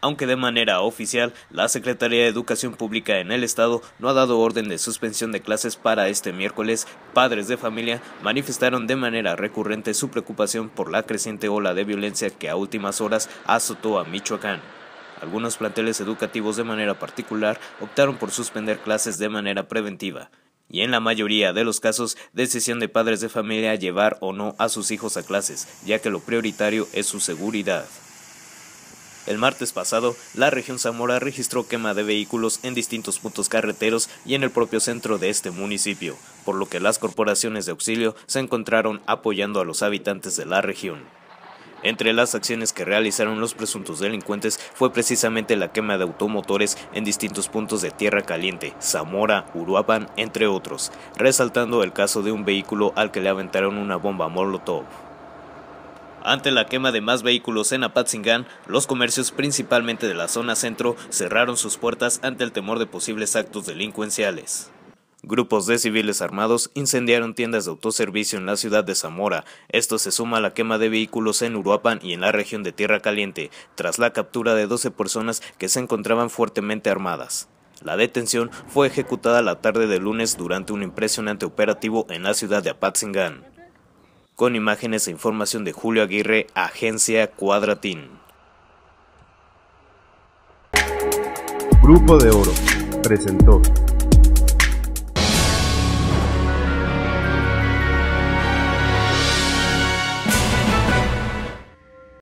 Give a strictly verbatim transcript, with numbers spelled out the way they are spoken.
aunque de manera oficial, la Secretaría de Educación Pública en el estado no ha dado orden de suspensión de clases para este miércoles. Padres de familia manifestaron de manera recurrente su preocupación por la creciente ola de violencia que a últimas horas azotó a Michoacán. Algunos planteles educativos de manera particular optaron por suspender clases de manera preventiva, y en la mayoría de los casos, decisión de padres de familia llevar o no a sus hijos a clases, ya que lo prioritario es su seguridad. El martes pasado, la región Zamora registró quema de vehículos en distintos puntos carreteros y en el propio centro de este municipio, por lo que las corporaciones de auxilio se encontraron apoyando a los habitantes de la región. Entre las acciones que realizaron los presuntos delincuentes fue precisamente la quema de automotores en distintos puntos de Tierra Caliente, Zamora, Uruapan, entre otros, resaltando el caso de un vehículo al que le aventaron una bomba molotov. Ante la quema de más vehículos en Apatzingán, los comercios principalmente de la zona centro cerraron sus puertas ante el temor de posibles actos delincuenciales. Grupos de civiles armados incendiaron tiendas de autoservicio en la ciudad de Zamora. Esto se suma a la quema de vehículos en Uruapan y en la región de Tierra Caliente, tras la captura de doce personas que se encontraban fuertemente armadas. La detención fue ejecutada la tarde del lunes durante un impresionante operativo en la ciudad de Apatzingán. Con imágenes e información de Julio Aguirre, Agencia Cuadratín. Grupo de Oro presentó